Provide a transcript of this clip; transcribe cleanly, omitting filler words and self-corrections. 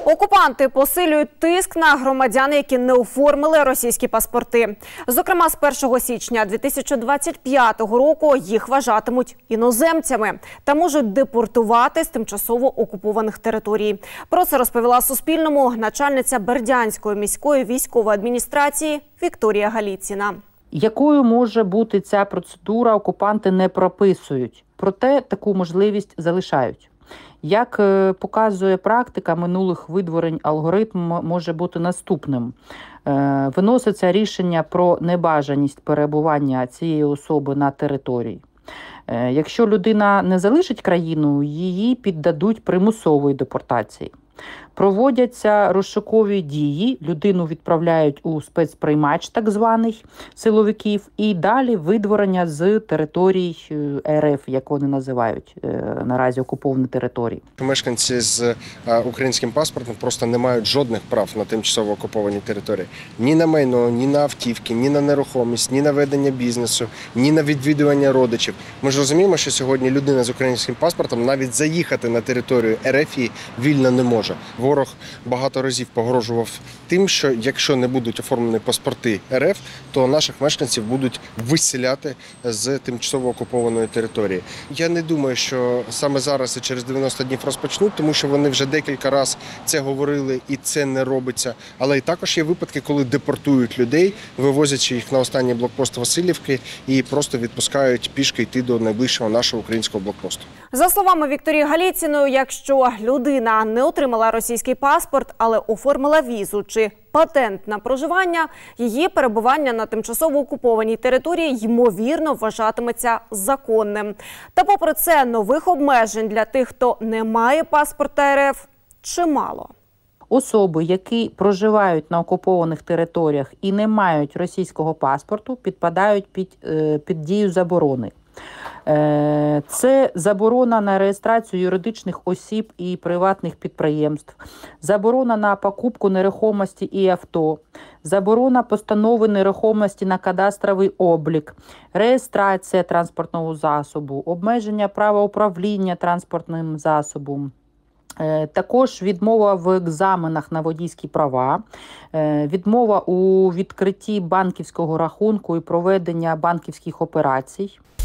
Окупанти посилюють тиск на громадян, які не оформили російські паспорти. Зокрема, з 1 січня 2025 року їх вважатимуть іноземцями та можуть депортувати з тимчасово окупованих територій. Про це розповіла Суспільному начальниця Бердянської міської військової адміністрації Вікторія Галіціна. Якою може бути ця процедура, окупанти не прописують, проте таку можливість залишають. Як показує практика минулих видворень, алгоритм може бути наступним. Виноситься рішення про небажаність перебування цієї особи на території. Якщо людина не залишить країну, її піддадуть примусової депортації. Проводяться розшукові дії, людину відправляють у спецприймач так званий силовиків і далі видворення з територій РФ, як вони називають наразі окуповані території. Мешканці з українським паспортом просто не мають жодних прав на тимчасово окупованій території. Ні на майно, ні на автівки, ні на нерухомість, ні на ведення бізнесу, ні на відвідування родичів. Ми ж розуміємо, що сьогодні людина з українським паспортом навіть заїхати на територію РФ вільно не може. Ворог багато разів погрожував тим, що якщо не будуть оформлені паспорти РФ, то наших мешканців будуть виселяти з тимчасово окупованої території. Я не думаю, що саме зараз і через 90 днів розпочнуть, тому що вони вже декілька разів це говорили і це не робиться. Але і також є випадки, коли депортують людей, вивозячи їх на останній блокпост Васильівки і просто відпускають пішки йти до найближчого нашого українського блокпосту. За словами Вікторії Галіціної, якщо людина не отримала російський паспорт, але оформила візу чи патент на проживання, її перебування на тимчасово окупованій території ймовірно вважатиметься законним. Та попри це, нових обмежень для тих, хто не має паспорта РФ, чимало. Особи, які проживають на окупованих територіях і не мають російського паспорту, підпадають під дію заборони. Це заборона на реєстрацію юридичних осіб і приватних підприємств, заборона на покупку нерухомості і авто, заборона постанови нерухомості на кадастровий облік, реєстрація транспортного засобу, обмеження права управління транспортним засобом. Також відмова в екзаменах на водійські права, відмова у відкритті банківського рахунку і проведення банківських операцій.